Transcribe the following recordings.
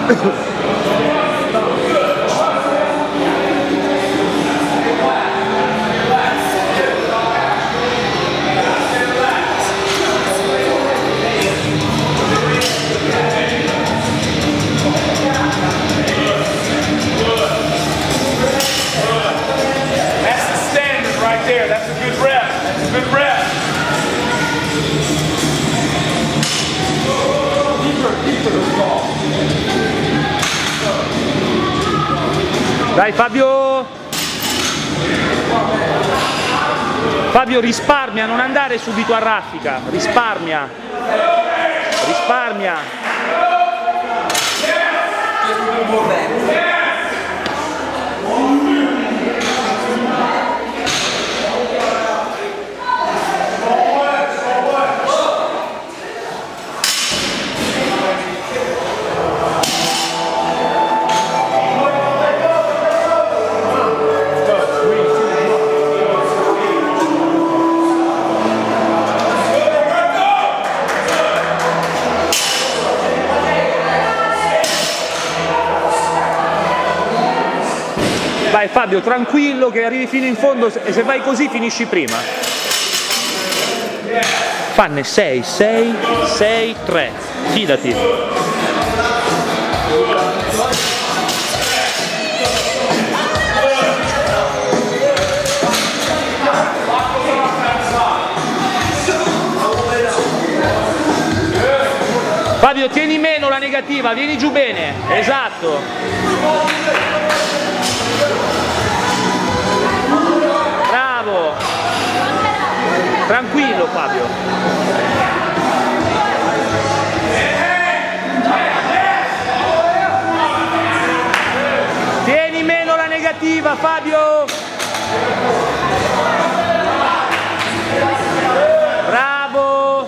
Dai Fabio! Fabio, risparmia, non andare subito a raffica, risparmia! Risparmia! Vai Fabio, tranquillo che arrivi fino in fondo e se vai così finisci prima. Fanne 6, 6, 6, 3. Fidati. Fabio, tieni meno la negativa, vieni giù bene. Esatto. Bravo! Tranquillo Fabio! Tieni meno la negativa Fabio! Bravo!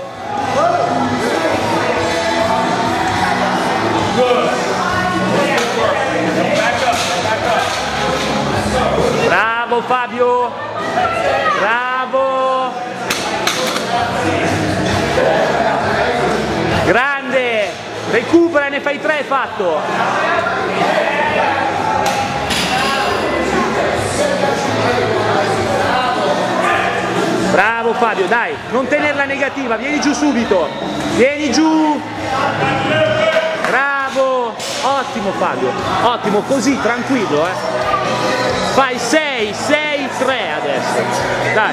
Bravo Fabio! Bravo! Grande! Recupera, ne fai 3 fatto! Bravo Fabio, dai, non tenerla negativa, vieni giù subito! Vieni giù! Bravo! Ottimo Fabio, ottimo, così, tranquillo, Fai 6, 6, 3 adesso. Dai.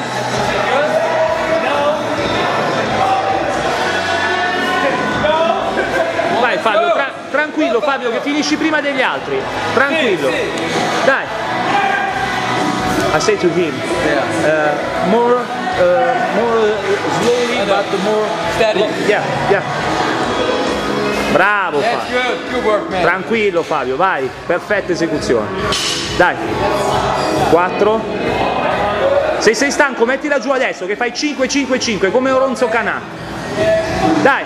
Vai Fabio, tranquillo Fabio che finisci prima degli altri. Tranquillo. Dai. I say to him, more slowly but more steady. Yeah. Bravo Fabio. Tranquillo Fabio, vai. Perfetta esecuzione. Dai. 4. Se sei stanco mettila giù adesso che fai 5, 5, 5 come Oronzo Canà. Dai.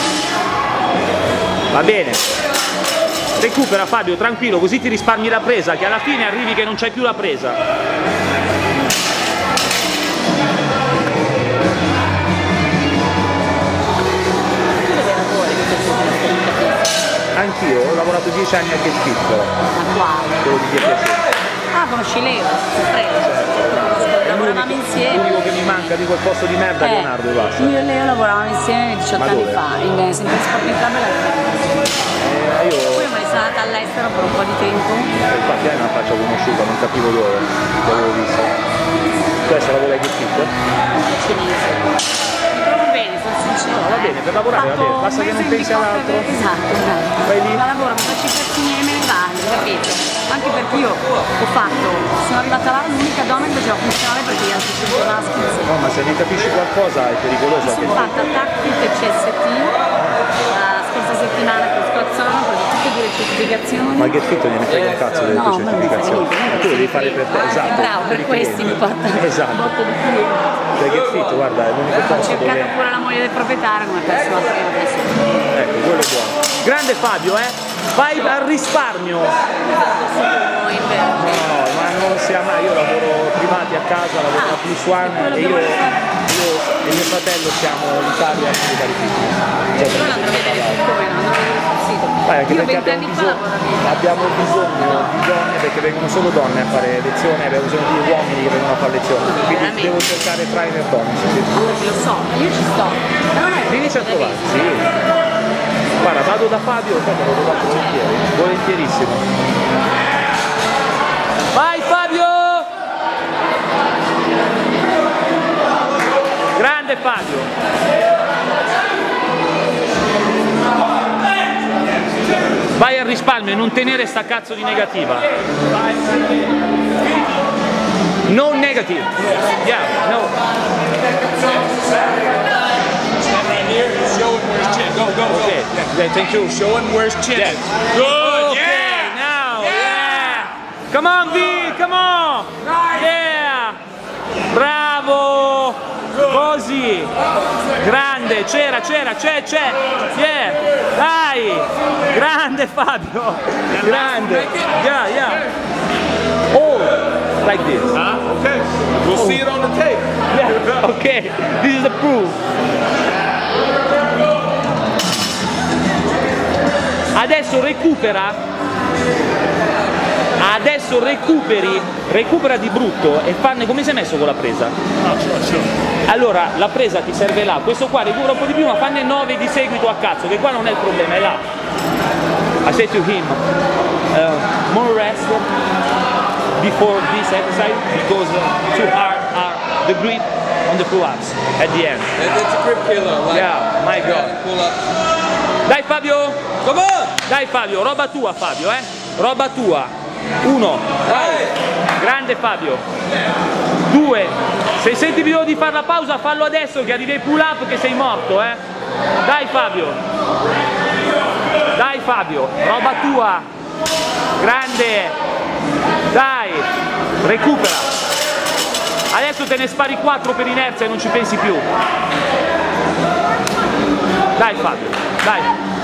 Va bene. Recupera Fabio, tranquillo, così ti risparmi la presa, che alla fine arrivi che non c'hai più la presa. Anch'io ho lavorato 10 anni a Get Fit però. Ma quale? Quello di Get Fit. Ah, conosci Leo? Lavoravamo insieme. L'unico che mi manca di quel posto di merda Leonardo e basta. Io e Leo lavoravamo insieme 18 anni fa, sempre in Sporting Club Poi me ne sono andata all'estero per un po' di tempo. Infatti è una faccia conosciuta, non capivo dove, l'avevo vista. Questa lavora a Get Fit? Cinese. Bene, sono sincero. No, va bene, per lavorare va bene, basta che non pensi all'altro. Esatto. Vai lì. Ma lavoro, mi faccio i pezzini e me ne vado, capito? Anche perché io ho fatto, sono arrivata là, l'unica donna che faceva funzionare perché gli altri sono una schizzo. No, ma se ne capisci qualcosa è pericoloso. Mi sono fatta TACFIT e CST la scorsa settimana con Scozzone, ho preso tutte e 2 le certificazioni. Ma Get Fit non ne frega un cazzo delle tue certificazioni. Tu lo devi fare per te, esatto. Bravo, per questi mi porta un botto di clienti. Cioè Get Fit, guarda, è l'unico Ho posto cercato dove... pure la moglie del proprietario come persona adesso. Ecco, quello è buono. Grande Fabio, vai al risparmio. No, ma non sia mai, io lavoro privati a casa, lavoro a Plus One e io e mio fratello siamo in Italia a Military Fitness. Però l'andrò a vedere come non ho il sito. Anche Io perché 20 anni fa lavoro lì. abbiamo bisogno di donne, perché vengono solo donne a fare lezioni, abbiamo bisogno di uomini che vengono a fare lezioni, quindi Veramente? devo cercare trainer donne. Sì. Lo so, io ci sto. Ma non è Vienici a trovare, sì. Guarda, vado da Fabio, poi me lo do volentieri, volentierissimo. Vai Fabio! Grande Fabio! Vai al risparmio e non tenere sta cazzo di negativa. No negative. Yeah, no. Show him where his chin. Go, go, go. Okay. Yeah, thank you. Show him where his chin Yeah. is. Good. Okay, Yeah. now. Yeah. Come on, V, come on. Yeah. Bravo. Così. Grande, c'è. Yeah. Dai. Grande Fabio. Grande. Yeah. Oh, like this. Okay. We'll see it on the tape. Yeah. Okay. This is the proof. Adesso recupera di brutto e fanne come si è messo con la presa. Allora la presa ti serve là, questo qua recupera un po' di più ma fanne 9 di seguito a cazzo, che qua non è il problema, è là. I said to him, more rest before this exercise because too hard are the grip on the pull-ups at the end. It's a grip killer. Like, Yeah, my God. pull up. Dai Fabio! Come on! Dai Fabio, roba tua Fabio, roba tua. 1, vai! Grande Fabio. 2, se senti bisogno di fare la pausa fallo adesso che arrivi ai pull up che sei morto, Dai Fabio. Dai Fabio, roba tua. Grande. Dai, recupera. Adesso te ne spari 4 per inerzia e non ci pensi più. Dai Fabio, dai.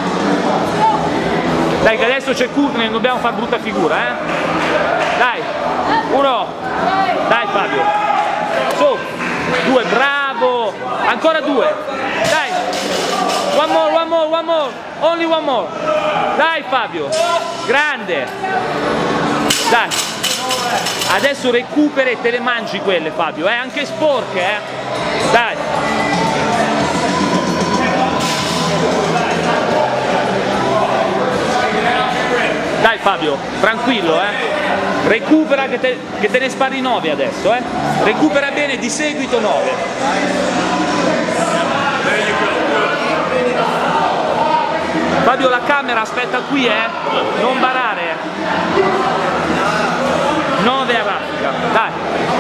Dai che adesso c'è Courtney, non dobbiamo fare brutta figura, Dai, 1, dai Fabio. Su, 2, bravo. Ancora 2. Dai. One more. Only one more. Dai Fabio. Grande. Dai. Adesso recupera e te le mangi quelle Fabio, anche sporche, Dai. Dai Fabio, tranquillo, Recupera che te ne spari 9 adesso, Recupera bene, di seguito 9. Fabio, la camera aspetta qui, non barare, 9 a raffica, dai.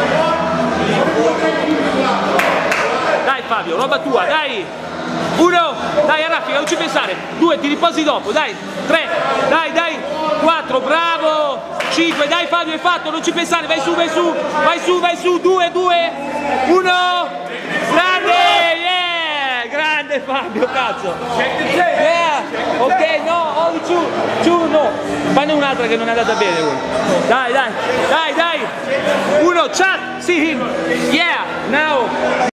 Dai Fabio, roba tua, dai. 1, dai a raffica, non ci pensare. 2, ti riposi dopo, dai. 3, dai. 4, bravo. 5, dai Fabio, hai fatto, non ci pensare, vai su. 2, 1. Grande, yeah. Grande Fabio, cazzo. Yeah, ok, no, only 2, no. Fanne un'altra che non è andata bene. Dai. 1, chat, see him. Yeah, now.